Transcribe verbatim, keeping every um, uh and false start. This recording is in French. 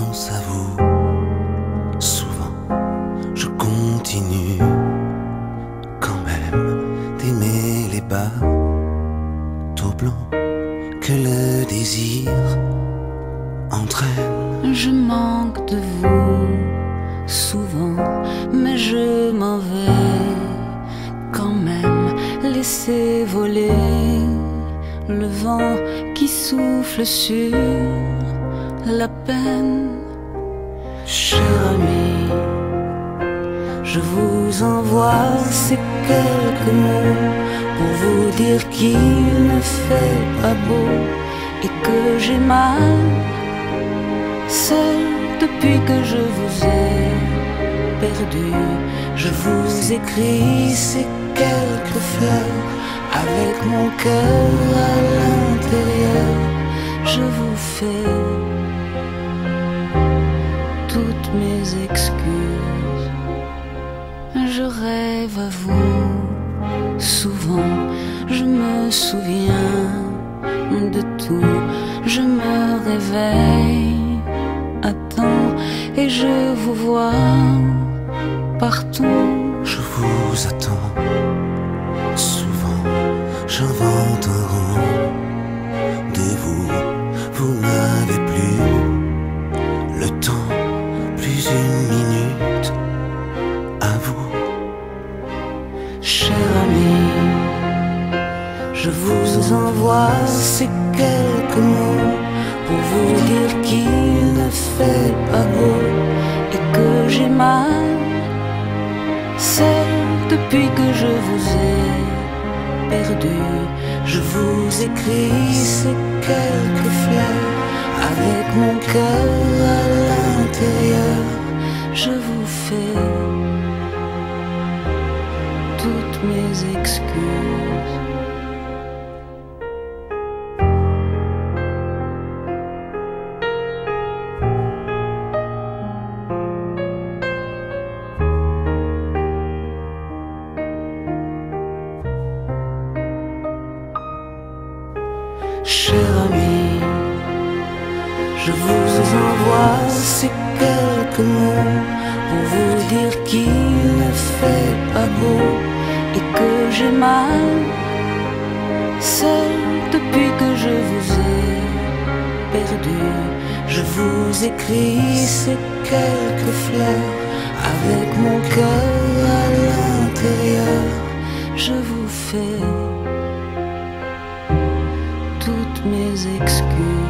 pense à vous. Souvent, je continue quand même d'aimer les bateaux blancs que le désir entraîne. Je manque de vous souvent, mais je m'en vais quand même laisser voler le vent qui souffle sur la peine. Cher ami, je vous envoie ces quelques mots pour vous dire qu'il ne fait pas beau et que j'ai mal, seul depuis que je vous ai perdu. Je vous écris ces quelques fleurs avec mon cœur à l'intérieur. Je vous fais toutes mes excuses. Je rêve à vous souvent, je me souviens de tout. Je me réveille à temps et je vous vois partout. Je vous attends souvent, j'invente un rendez-vous. Vous n'avez plus le temps, plus une minute à vous. Cher ami, je vous envoie ces quelques mots pour vous dire qu'il ne fait pas beau et que j'ai mal, seul depuis que je vous ai perdu. Je vous écris ces quelques fleurs avec mon cœur à l'intérieur. Je vous fais toutes mes excuses. Cher ami, je vous envoie ces quelques mots pour vous dire qu'il ne fait pas beau et que j'ai mal, seul depuis que je vous ai perdu. Je vous écris ces quelques fleurs avec mon cœur à l'intérieur. Je vous fais toutes mes excuses.